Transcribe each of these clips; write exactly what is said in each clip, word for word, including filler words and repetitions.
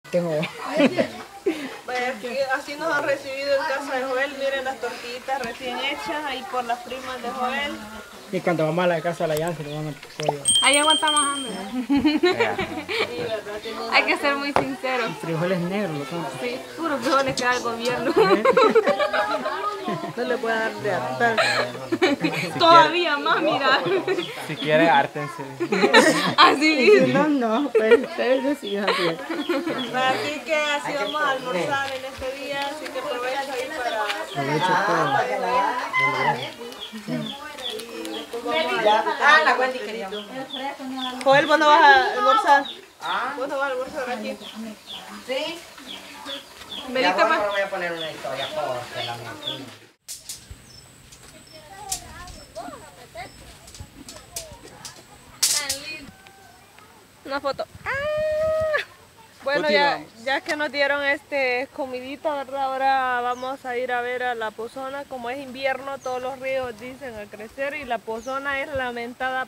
Tengo... Vaya, aquí, así nos han recibido en casa de Joel. Miren las tortillitas recién hechas ahí por las primas de Joel. Y cuando vamos a la casa de la Yancy, le van a pollo. Ahí aguantamos hambre. Sí, ¿verdad? Tiene una- Hay que ser muy sinceros. Frijoles negros, lo son. Sí, puros frijoles que da el gobierno. No le puede dar de hartar. Todavía más, mira. Si quieren, hártense. Así dice. No, no, pues ustedes decidan. Así que así vamos a almorzar en este día. Así que aprovecho ahí para... Aprovecho todo. Ah, la Wendy quería. Joel, ¿vos no vas a almorzar? ¿Vos no vas a almorzar aquí? Sí. Belita, Ya voy, pa. voy a poner una historia por la máquina. Una foto. Ah. Bueno, ya, ya que nos dieron este comidita, ¿verdad? Ahora vamos a ir a ver a la Pozona. Como es invierno, todos los ríos dicen a crecer y la Pozona es lamentada.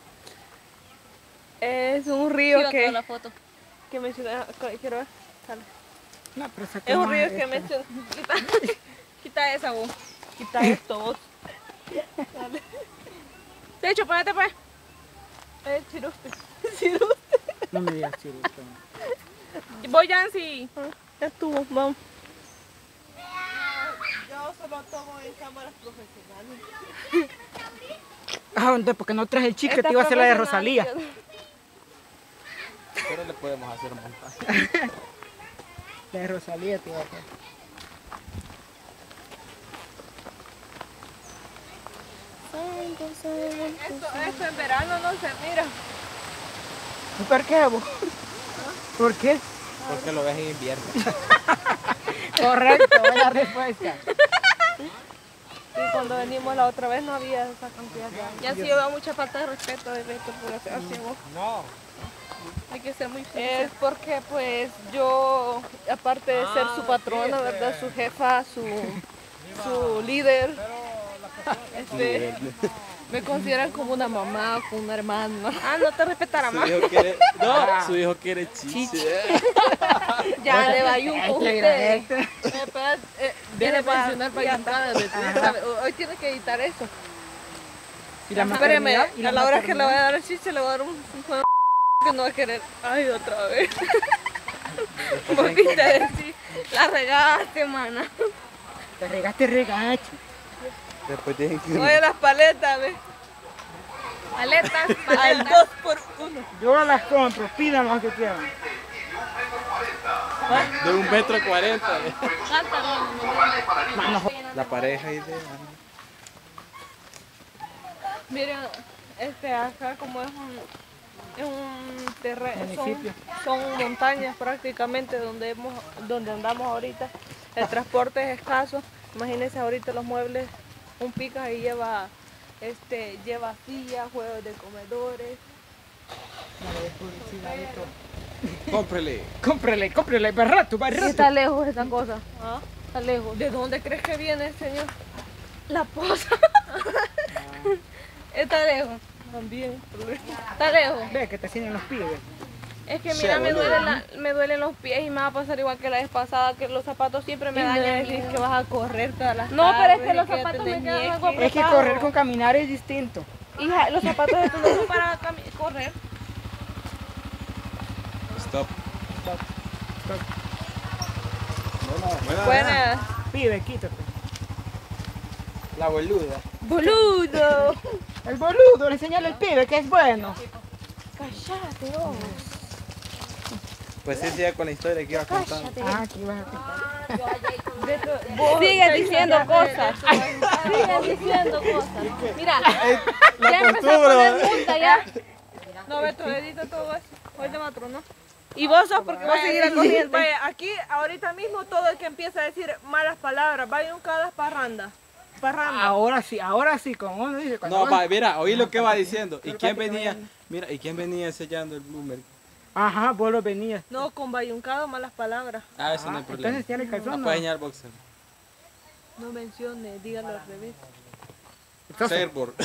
Es un río Sí, que, la foto. que menciona. Quiero ver. Sale. No, pero Es un saquemos río que esto. menciona. Quita, Quita esa vos. quita esto vos. Dale. De hecho, ponete pues. Eh, chiruste. Chiruste. No me digas chirito. Voy, Yancy. Ya estuvo, vamos. Yo solo tomo en cámaras profesionales. Ah, ¿dónde? Porque no traes el chicle, Esta te iba a hacer la de profesional, Rosalía. Pero le podemos hacer un montaje. La de Rosalía te iba a hacer. Esto, esto en verano no se mira. ¿Por qué, vos? ¿Por qué? Porque lo ves en invierno. Correcto, buena respuesta. Sí, cuando venimos la otra vez no había esa cantidad de agua. Ya sí da mucha falta de respeto de esto por hacer así vos. No. Hay que ser muy Es feliz. porque pues yo, aparte de ser su patrona, ¿verdad? Su jefa, su, su líder, este, me consideran como una mamá, como una hermana. Ah, no te respetará Su más. hijo quiere. No, su hijo quiere chiche. Ya le va un con ustedes. Este. Eh, espera, eh, Viene a mencionar bayuncadas, hoy tiene que editar eso. Y la Espéreme, maternidad, y la a la hora que le maternidad. voy a dar el chiche le voy a dar un, un juego que no va a querer. Ay, otra vez. Volviste a decir, la regaste, mana. Te regaste regacho. Después tienen que. Oye, las paletas, ve. Paletas, Al paletas. dos por uno. Yo las compro, pidan más que quieran. De un metro cuarenta. Mano, La pareja ideal. Miren, este acá como es un, es un terreno, son, Municipio. son montañas prácticamente donde hemos, donde andamos ahorita. El transporte es escaso. Imagínense ahorita los muebles, un pica y lleva este, lleva sillas, juegos de comedores. Cómprele. cómprele, cómprele, barato, Sí, barato. está lejos esa cosa. ¿Ah? Está lejos. ¿De dónde crees que viene, señor? La posa. Está lejos. También. Está lejos. Ve que te tienen los pies. Es que mira, me, duele la- me duelen los pies y me va a pasar igual que la vez pasada, que los zapatos siempre me Y me dañan. decís que vas a correr todas las No, pero es que tardes y los ya zapatos me tenés quedan ñeque. algo Es que correr con caminar es distinto. Hija, los zapatos estos no son para cami- correr. Stop. Buenas. Pide, quítate. La boluda. ¡Boludo! El boludo, le enseñale al pibe que es bueno. Cállate, vos. Pues sí, siga con la historia que iba contando. Ah, aquí vas a contar. Siguen diciendo cosas. Siguen diciendo cosas. Mira, ya empezó a poner multa ya. No, Beto, edita todo eso. Hoy te matro, ¿no? Y vos sos porque vas a seguir al corriente. Vaya, aquí, ahorita mismo, todo el que empieza a decir malas palabras, vayan cada parranda. Parranda. Ahora sí, ahora sí, como uno dice. cuando No, uno- va, mira, oí lo que va diciendo. ¿Y quién venía? Mira, ¿y quién venía sellando el bloomer? Ajá, vos lo venías. No, con bayuncado, malas palabras. Ah, eso no hay problema. Entonces tiene calzón. No ¿no? puede enseñar boxer. No mencione, dígalo al revés. Entonces, Servor.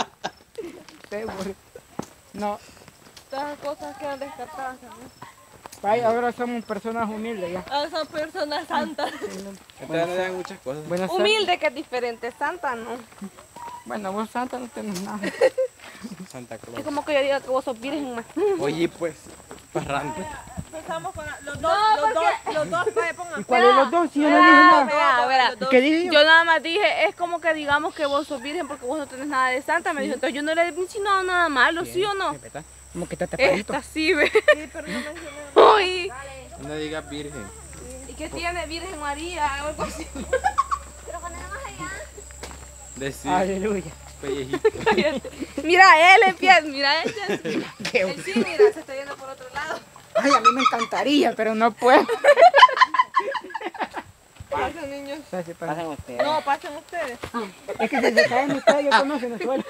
seguro. No, Todas las cosas quedan descartadas también. Vaya, ahora somos personas humildes ya. Ah, son personas santas. Entonces no dan muchas cosas. Buenas tardes. Humilde que es diferente, santa no. Bueno, vos santa no tenés nada. Santa Es Claus. como que yo diga que vos sos virgen más. Oye, pues, parrante. Empezamos con la- los dos, No, los porque- dos, los dos, vaya, pongan. ¿Cuál de los dos? Si yo no dije Verá, nada. verá, verá. Los dos. ¿Qué dije yo? Yo nada más dije, es como que digamos que vos sos virgen porque vos no tenés nada de santa. Me dijo, entonces yo no le he insinuado nada malo, ¿sí o no? Es verdad. Como que está tapadito. Esta sí, ve. Sí, pero no mencioné. Uy. No digas virgen. ¿Y qué tiene Virgen María o algo así? Decir Aleluya. pellejito. Mira, él empieza, mira, él ya- Qué él sí, mira, se está yendo por otro lado. Ay, a mí me encantaría, pero no puedo. Pasen, niños. Gracias, padre. Pasen ustedes. No, pasen ustedes. Es que si se cae mi yo conozco, no suelo.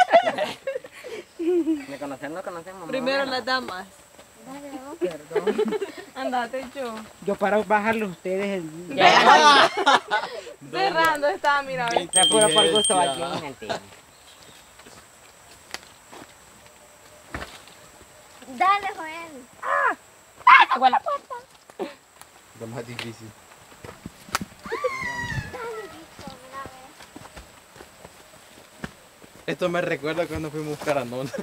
¿Me conocen? ¿No conocen, mamá? Primero las damas. Perdón. Andate, yo. Yo para bajarlo ustedes el... Cerrando está, mira, ve. Se puro por gusto aquí, mentira. Dale, Joel. Lo más difícil. Dale, bicho, mira, ve. Esto me recuerda cuando fuimos a buscar a Nona.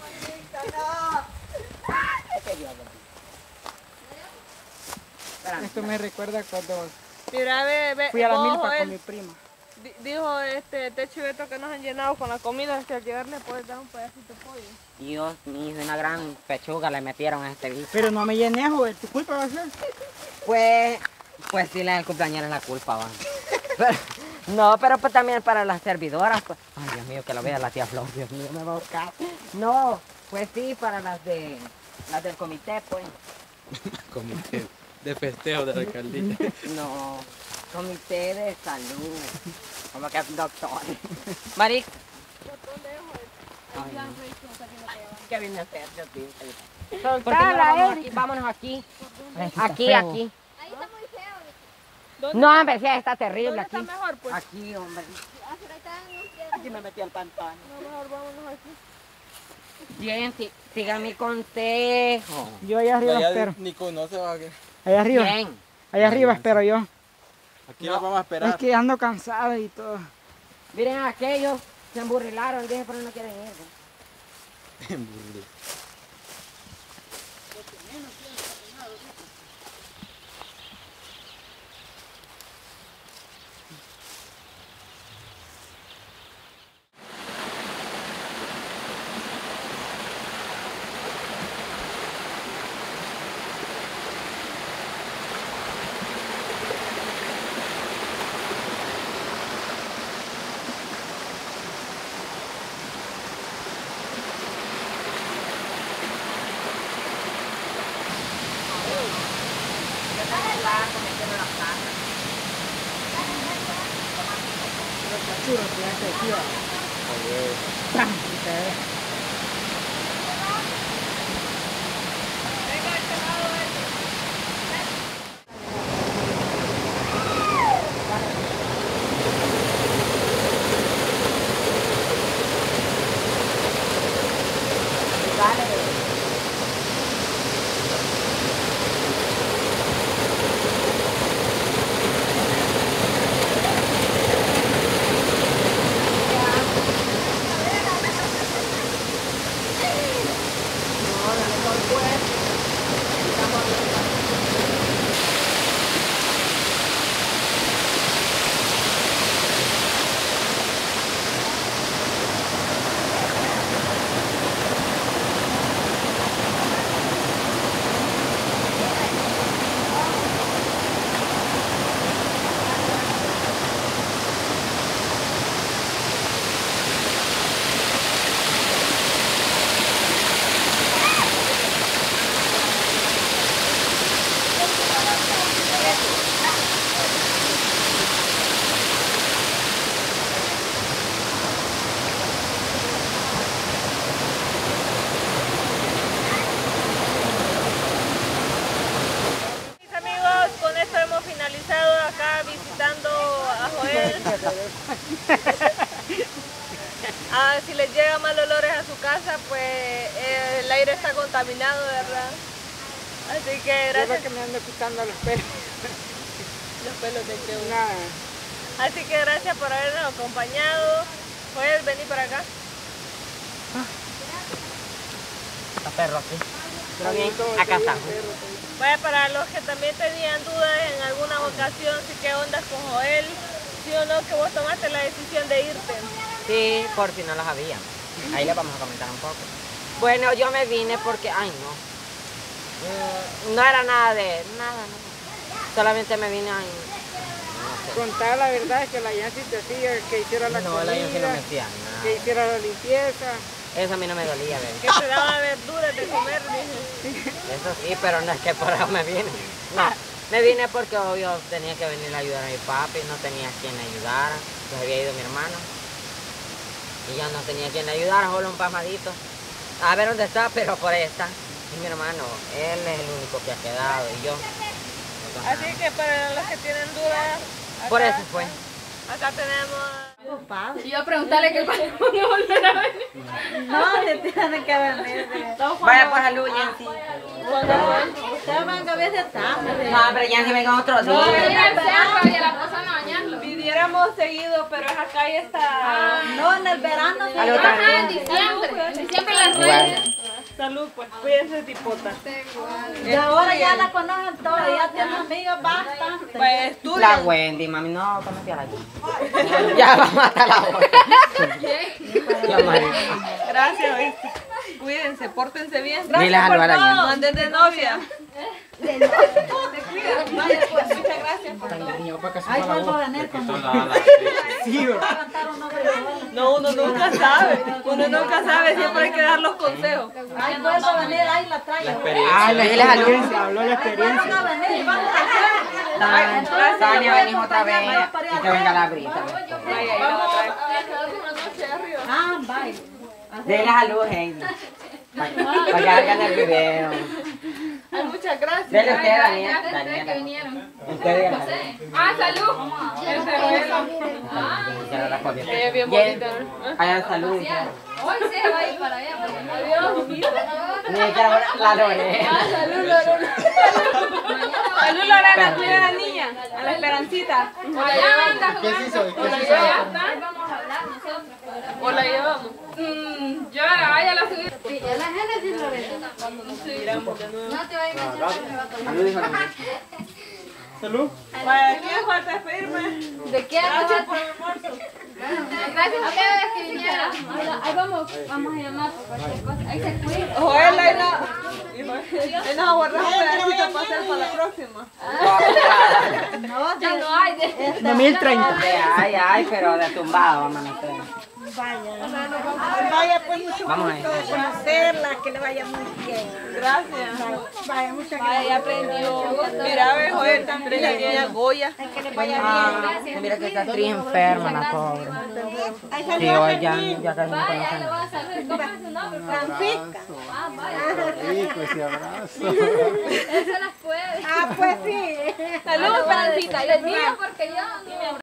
Esto me recuerda cuando Mira, ve, ve. fui a la vos, milpa Joel, con mi prima. di- Dijo este Techo y Beto que nos han llenado con la comida. Hasta al llegar le puedes dar un pedacito de pollo. Dios mío, una gran pechuga le metieron a este bicho. Pero no me llené, joder. ¿Tu culpa va a ser? Pues, pues sí, la cumpleañera es la culpa, va. Pero- no, pero pues también para las servidoras, pues. Ay, Dios mío, que lo vea la tía Flor, Dios mío, me va a buscar. No, pues sí, para las de, las del comité, pues. Comité de festejo de la alcaldía. No, comité de salud. Como que es doctor. Maric. Ay, no. ¿Qué viene a hacer, Dios mío? Soltala, Eric. Vámonos aquí. Aquí, aquí. Ahí está muy feo. ¿Dónde, No, hombre, sí, está terrible ¿dónde aquí. está mejor, pues? Aquí, hombre. Ah, pero ahí están unos pies. Aquí me metí al pantano. No, mejor vámonos aquí. Bien, sí, siga mi consejo. Yo allá arriba Ya espero. ni conoce, va que. Allá arriba. Bien. Allá arriba espero yo. Aquí nos vamos a esperar. Es que ando cansada y todo. Miren aquellos, se emburrilaron, dije, pero no quieren ir. Burro. Churro, que ya se tira. ¡Pam! Y cae. Mis amigos, con esto hemos finalizado acá visitando a Joel. Ah, si les llega mal olores a su casa, pues eh, el aire está contaminado, ¿verdad? Ay, Así que Yo gracias. lo que me ando quitando los pelos. Los pelos de que Nada. Así que gracias por habernos acompañado. Puedes venir para acá. Está perro aquí. Pero bien, acá estamos. Vaya, para los que también tenían dudas en alguna ocasión, si qué onda con Joel, sí o no que vos tomaste la decisión de irte. Sí, por si no lo sabían. Ahí les vamos a comentar un poco. Bueno, yo me vine porque, ay no. Mm, No era nada de, nada, no. Solamente me vine, ay, no sé. Contar la verdad es que la Yancy te hacía que hiciera la No, comida, la Yancy no me hacía que nada. hiciera la limpieza. Eso a mí no me dolía, Que bebé. te daba verduras de comer, dije. Eso sí, pero no es que por eso me vine. No, me vine porque obvio tenía que venir a ayudar a mi papi, no tenía quien me ayudara. Pues había ido mi hermano. Y yo no tenía quien le ayudara, solo un pasmadito. A ver dónde está, pero por ahí está. Y mi hermano, él es el único que ha quedado y yo. no tengo Así que para los que tienen dudas, nada. Por acá- eso fue. Acá tenemos. Y yo a preguntarle que el padre no volverá a venir. No, le tienen que venir. Vaya pues salud, Yancy. Usted venga a ver si estamos. No, pero Yancy venga otro día. Mira el cerro y a la pasan a bañarlo. Pidiéramos seguido, pero esa calle está. No, en el verano sí. Salud Ajá, en también. diciembre. En diciembre las Igual. reyes. Salud, pues, cuídense, tipota. Y ahora ya la conocen todas, ya tienen amigas bastante. Pues La estudian. Wendy, mami, no, cómete a la aquí. Ya vamos hasta la hora. Ya, mami. Gracias, ¿oíste? Cuídense, pórtense bien. Dile algo a la Yancy. No anden de novia. Te cuidan. Vaya, pues, muchas gracias. Ay, vuelvo a venir con No, uno nunca sabe. Uno nunca sabe, siempre hay que dar los consejos. Ay, vuelvo a venir, ahí la traigo. Ay, le dile salud. Habló la experiencia. Vamos a venir, vamos a hacer. Tania, Tania, venís otra vez. Y que venga la brisa. Vaya, ahí la va a traer. Ah, bye. Dile salud, Heidi. Para que hagan el video. Ay, muchas gracias. Dele usted, Daniel. Gracias a ustedes que Daniel. vinieron. Usted diga salud. Ah, salud. Ella es bien bonita. Ay, salud. Hoy se va a ir para allá. Adiós. Ni siquiera la Lorena. Salud, Lorena. Salud, Lorena, cuida a la niña, a la Esperancita. Allá anda. ¿Qué se hizo? ¿Qué se hizo? Ya está. Vamos a hablar nosotros. ¿O la llevamos? Mm, yo a ella la subí. Sí, es la Génesis, Lorena. Miramos de nuevo. No te va a enganchar, me va a tomar. Salud, hijo. Salud. Vaya, ¿quién falta despedirme? ¿De qué? Gracias por el almuerzo. Gracias a ustedes que vinieron. Ahí vamos, vamos a llamar por cualquier cosa. Ahí se cuida. Joel, ahí no. Ahí nos aguardamos un pedacito para hacer para la próxima. Ya no hay. de- dos mil treinta. Ay, ay, pero de tumbado, vamos a hacer. Vaya, pues mucho Vamos ahí. gusto conocerla, que le vaya muy bien. Gracias. Vaya, muchas gracias. Vaya, aprendió. Mira, ve, Joel, también la niña Goya. Que le vaya Ah, mira que está triste enferma la pobre. Sí, hoy ya, ya casi no Vaya, conocemos. le voy a saludar. ¿Cómo es su nombre? Francisca. Ah, vaya. Rico ese abrazo. Eso las puede. Ah, pues sí. Salud, Esperancita. Y el mío. Porque yo no.